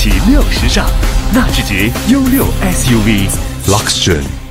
起6时尚，纳智捷 U6 SUV，Luxgen。